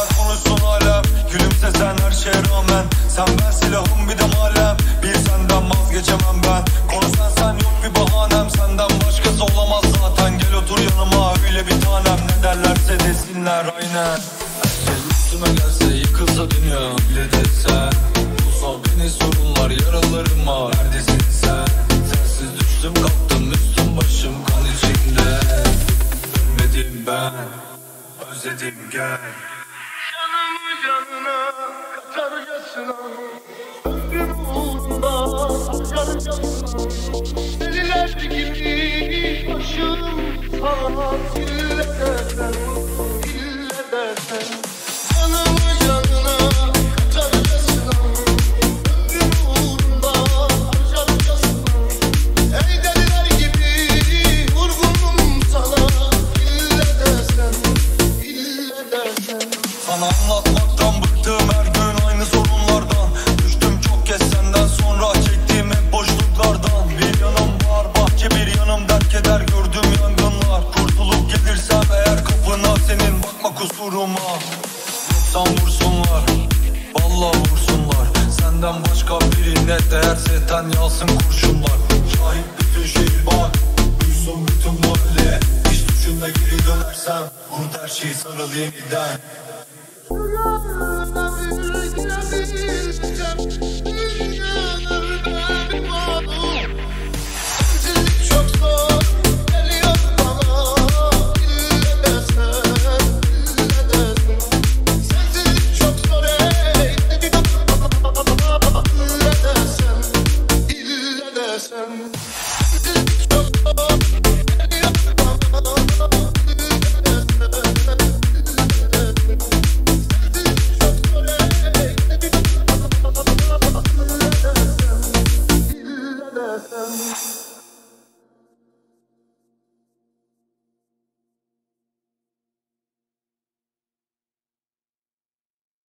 kadar konuşsun alem. Gülümsesen her şeye rağmen. Sen ben silahım bir de malem. Bir senden vazgeçemem ben. Konuşsan sen yok bir bahanem. Senden başkası olamaz zaten. Gel otur yanıma öyle bir tanem. Ne derlerse desinler aynen. Herkes üstüme gelse yıkılsa dünya bile dese. Bulsa beni sorunlar yaralarıma. Neredesin sen? Sensiz düştüm kalktım üstüm başım kan içinde. Dönmedim ben, özledim gel. Canımı canına katarcasına, ömrüm uğruna harcarcasına. Deliler gibi başım sana ille dersen, ille dersen. Canımı canına katarcasına, ömrüm uğruna harcarcasına. Ey deliler gibi vurgunum sana ille dersen, ille dersen. Sana anlatmaktan bıktım her gün aynı sorunlardan. Düştüm çok kez senden sonra çektiğim hep boşluklardan. Bir yanım var bahçe bir yanım dert keder gördüm yangınlar. Kurtulup gelirsem eğer kapına senin bakma kusuruma. Yoksan vursunlar vallahi vursunlar. Senden başka birine değerse ten yalsın kurşunlar. Şahit bütün şehir bak duysun bütün mahalle. Hiç düşünme geri dönersem vur her şeyi sarıl yeniden. Rüyana bir girebilsem, dünyada bir mağdur. Sensizlik çok zor geliyor bana, ille dersen, ille dersen. Sensizlik çok zor ey, ille dersen, ille dersen. Sensizlik çok zor.